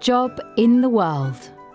job in the world.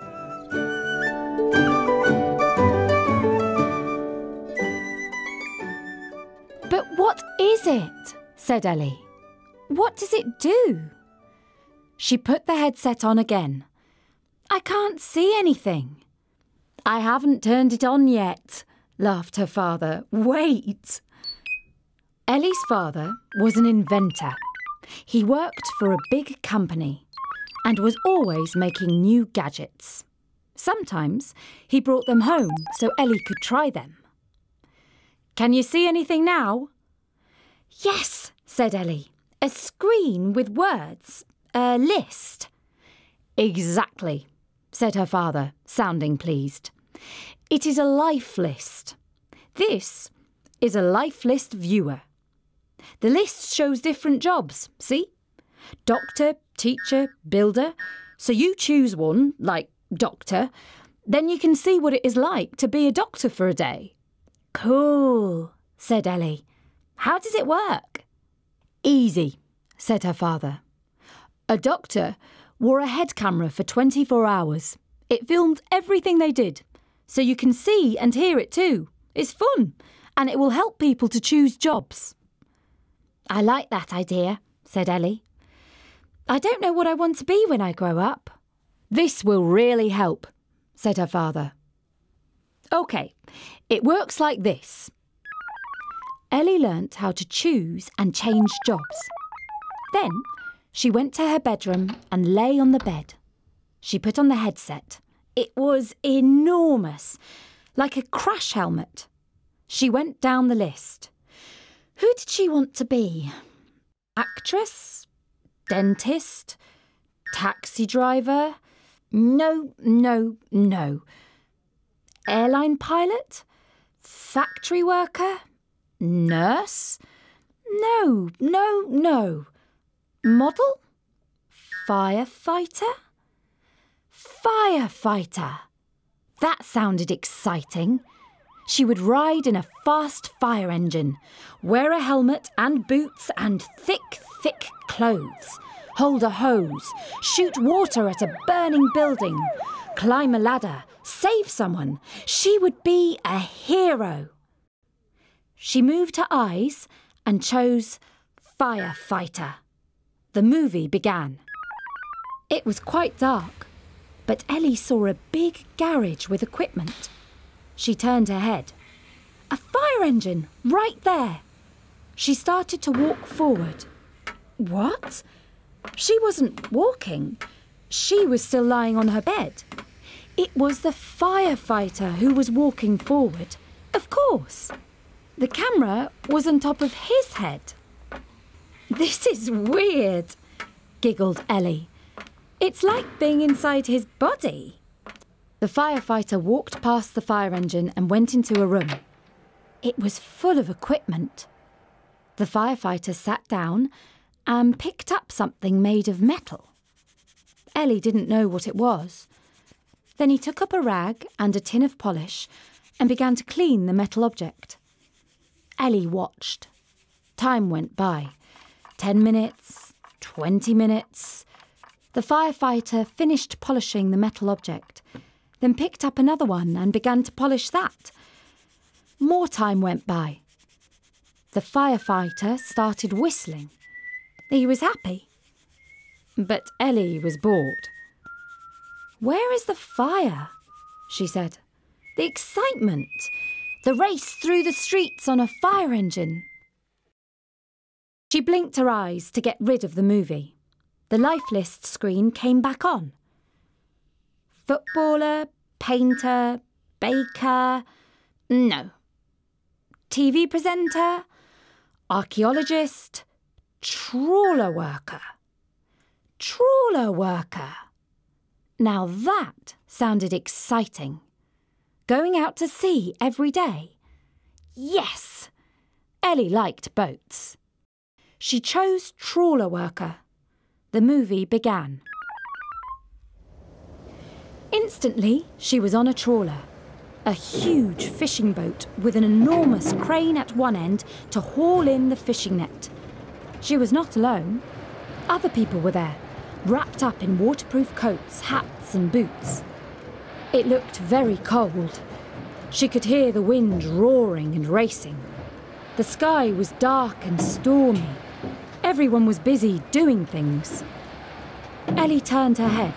But what is it? Said Elli. What does it do? She put the headset on again. I can't see anything. I haven't turned it on yet, laughed her father. Wait. Elli's father was an inventor. He worked for a big company and was always making new gadgets. Sometimes he brought them home so Elli could try them. Can you see anything now? Yes, said Elli. A screen with words. A list. Exactly, said her father, sounding pleased. It is a life list. This is a life list viewer. The list shows different jobs, see? Doctor, teacher, builder. So you choose one, like doctor, then you can see what it is like to be a doctor for a day. Cool, said Elli. How does it work? Easy, said her father. A doctor wore a head camera for 24 hours. It filmed everything they did, so you can see and hear it too. It's fun, and it will help people to choose jobs. I like that idea, said Elli. I don't know what I want to be when I grow up. This will really help, said her father. OK, it works like this. Elli learnt how to choose and change jobs. Then she went to her bedroom and lay on the bed. She put on the headset. It was enormous, like a crash helmet. She went down the list. Who did she want to be? Actress? Dentist? Taxi driver? No. Airline pilot? Factory worker? Nurse? No. Model? Firefighter? Firefighter! That sounded exciting. She would ride in a fast fire engine, wear a helmet and boots and thick clothes, hold a hose, shoot water at a burning building, climb a ladder, save someone. She would be a hero. She moved her eyes and chose Firefighter. The movie began. It was quite dark, but Elli saw a big garage with equipment. She turned her head. A fire engine, right there. She started to walk forward. What? She wasn't walking. She was still lying on her bed. It was the firefighter who was walking forward. Of course. The camera was on top of his head. This is weird, giggled Elli. It's like being inside his body. The firefighter walked past the fire engine and went into a room. It was full of equipment. The firefighter sat down and picked up something made of metal. Elli didn't know what it was. Then he took up a rag and a tin of polish and began to clean the metal object. Elli watched. Time went by. 10 minutes, 20 minutes. The firefighter finished polishing the metal object, then picked up another one and began to polish that. More time went by. The firefighter started whistling. He was happy. But Elli was bored. Where is the fire? She said. The excitement. The race through the streets on a fire engine. She blinked her eyes to get rid of the movie. The life list screen came back on. Footballer, painter, baker. No. TV presenter, archaeologist, trawler worker. Trawler worker. Now that sounded exciting. Going out to sea every day. Yes! Elli liked boats. She chose trawler worker. The movie began. Instantly, she was on a trawler. A huge fishing boat with an enormous crane at one end to haul in the fishing net. She was not alone. Other people were there. wrapped up in waterproof coats, hats and boots. It looked very cold. She could hear the wind roaring and racing. The sky was dark and stormy. Everyone was busy doing things. Elli turned her head.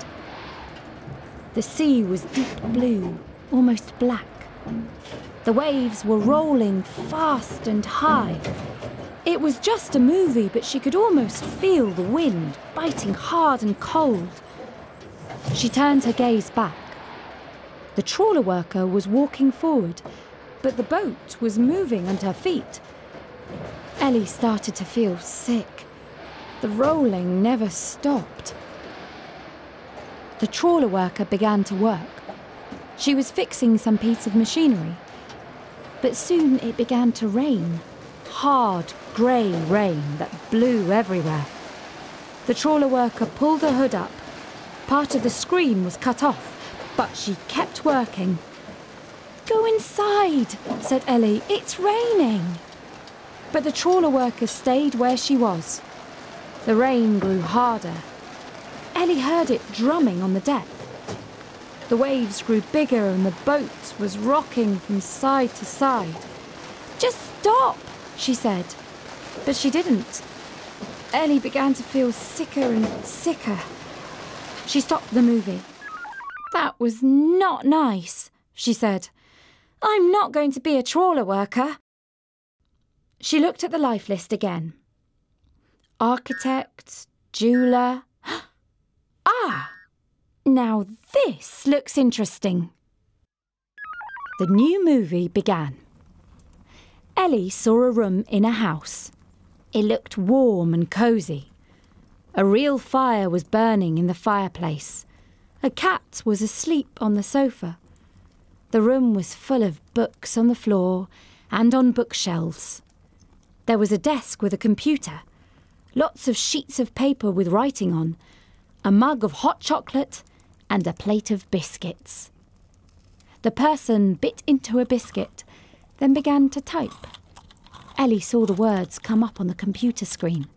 The sea was deep blue, almost black. The waves were rolling fast and high. It was just a movie, but she could almost feel the wind biting hard and cold. She turned her gaze back. The trawler worker was walking forward, but the boat was moving under her feet. Elli started to feel sick. The rolling never stopped. The trawler worker began to work. She was fixing some piece of machinery. But soon it began to rain. Hard, grey rain that blew everywhere. The trawler worker pulled her hood up. Part of the screen was cut off, but she kept working. "Go inside," said Elli. "It's raining." But the trawler worker stayed where she was. The rain grew harder. Elli heard it drumming on the deck. The waves grew bigger and the boat was rocking from side to side. "Just stop," she said. But she didn't. Elli began to feel sicker and sicker. She stopped the movie. "That was not nice," she said. "I'm not going to be a trawler worker." She looked at the life list again. Architect, jeweller. Ah! Now this looks interesting. The new movie began. Elli saw a room in a house. It looked warm and cosy. A real fire was burning in the fireplace. A cat was asleep on the sofa. The room was full of books on the floor and on bookshelves. There was a desk with a computer, lots of sheets of paper with writing on, a mug of hot chocolate and a plate of biscuits. The person bit into a biscuit, then began to type. Elli saw the words come up on the computer screen.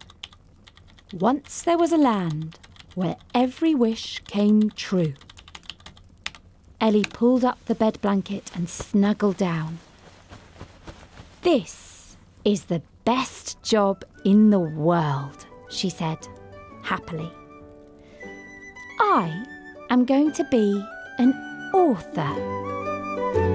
Once there was a land where every wish came true. Elli pulled up the bed blanket and snuggled down. "This is the best job in the world," she said, happily. "I am going to be an author."